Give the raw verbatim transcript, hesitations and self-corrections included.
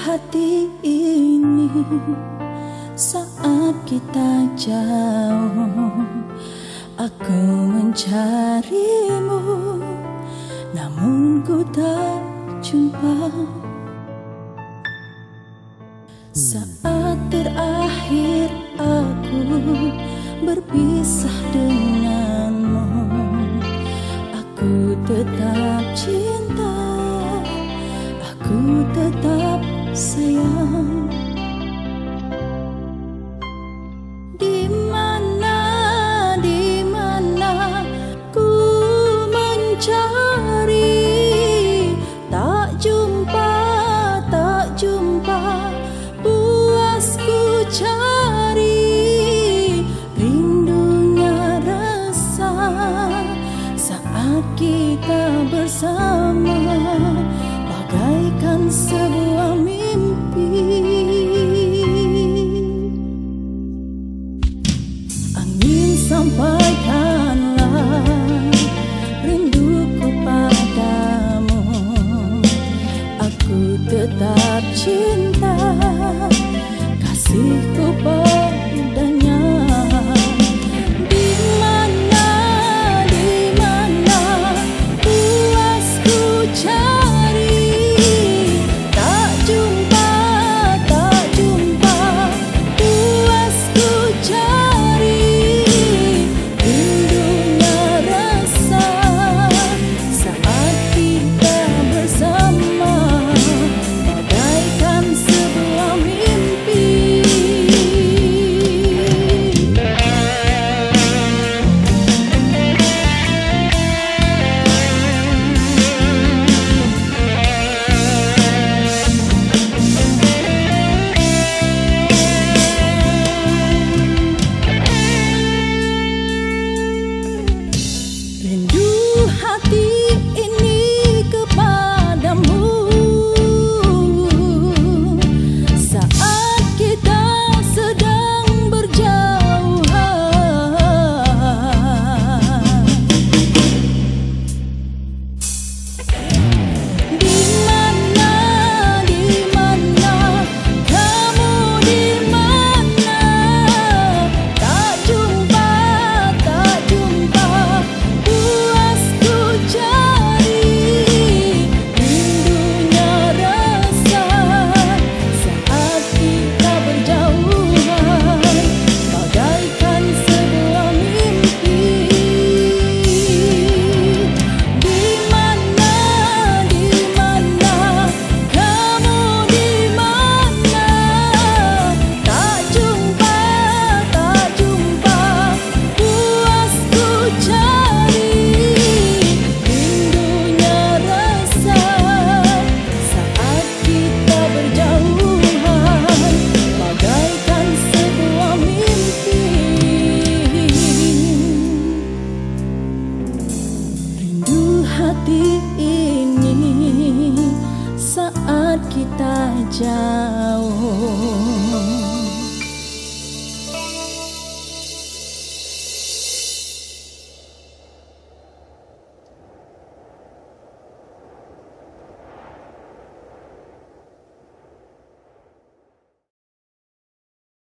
hati ini saat kita jauh. Aku mencarimu, namun ku tak jumpa. Saat terakhir aku berpisah denganmu, aku tetap cinta, aku tetap sayang. Di mana, di mana ku mencari, tak jumpa, tak jumpa, puas ku cari. Rindunya rasa saat kita bersama, bagaikan sebuah mimpi. Angin sampai